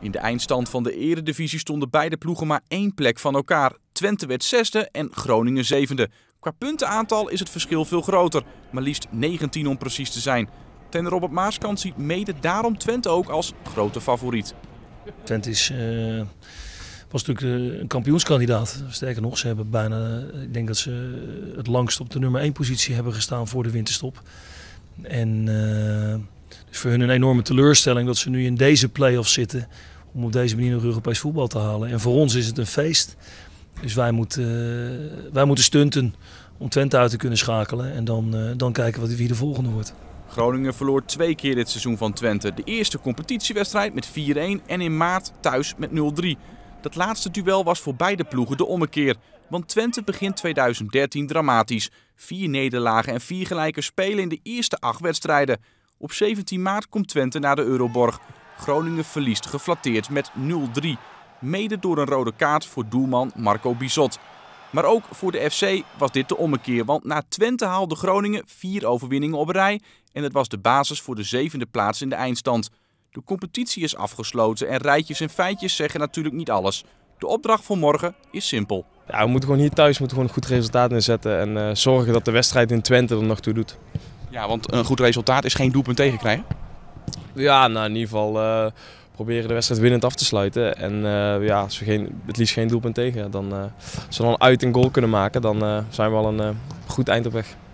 In de eindstand van de Eredivisie stonden beide ploegen maar 1 plek van elkaar. Twente werd 6e en Groningen 7e. Qua puntenaantal is het verschil veel groter, maar liefst 19 om precies te zijn. Trainer Robert Maaskant ziet mede daarom Twente ook als grote favoriet. Twente was natuurlijk een kampioenskandidaat. Sterker nog, ze hebben bijna, ik denk dat ze het langst op de nummer 1 positie hebben gestaan voor de winterstop. En dus voor hun een enorme teleurstelling dat ze nu in deze play-offs zitten om op deze manier nog Europees voetbal te halen. En voor ons is het een feest. Dus wij moeten stunten om Twente uit te kunnen schakelen en dan kijken wie de volgende wordt. Groningen verloor 2 keer dit seizoen van Twente. De eerste competitiewedstrijd met 4-1 en in maart thuis met 0-3. Dat laatste duel was voor beide ploegen de ommekeer. Want Twente begint 2013 dramatisch. 4 nederlagen en 4 gelijke spelen in de eerste 8 wedstrijden. Op 17 maart komt Twente naar de Euroborg. Groningen verliest geflatteerd met 0-3. Mede door een rode kaart voor doelman Marco Bizot. Maar ook voor de FC was dit de ommekeer. Want na Twente haalde Groningen 4 overwinningen op rij. En het was de basis voor de 7e plaats in de eindstand. De competitie is afgesloten en rijtjes en feitjes zeggen natuurlijk niet alles. De opdracht voor morgen is simpel. Ja, we moeten gewoon hier thuis een goed resultaat neerzetten en zorgen dat de wedstrijd in Twente er nog toe doet. Ja, want een goed resultaat is geen doelpunt tegenkrijgen. Ja, nou in ieder geval proberen de wedstrijd winnend af te sluiten. En ja, als we het liefst geen doelpunt tegen, als we dan uit een goal kunnen maken, dan zijn we al een goed eind op weg.